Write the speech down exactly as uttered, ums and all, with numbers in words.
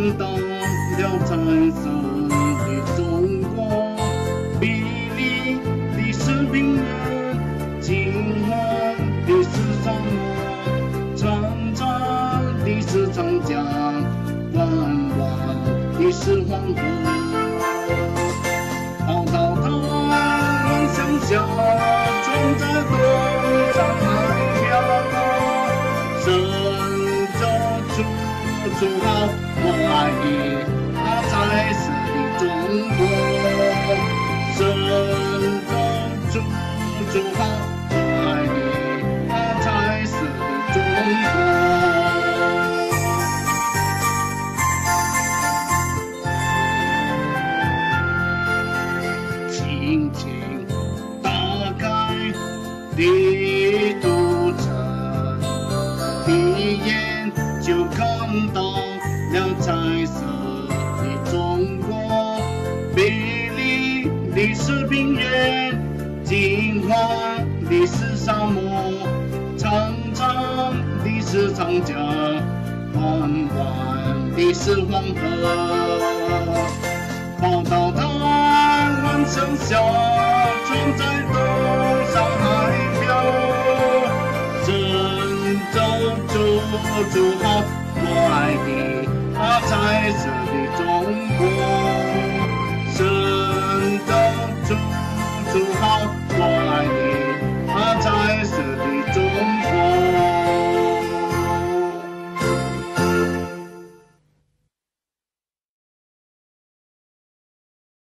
到了彩色的中国，美丽的是平原，金黄的是沙漠，长长的是长江，弯弯的是黄河。浩浩荡浪向下，船在河上海漂泊，神州处处好，我爱你那彩色的中国。神州处处好，我爱你那彩色的中国。轻轻打开地图册，一眼就看到了彩色的中国。美丽的是平原，金黄的是沙漠，长长的是长江，弯弯的是黄河。浩浩荡浪向下，船在东上海漂泊，神州处处好，我爱你那彩色的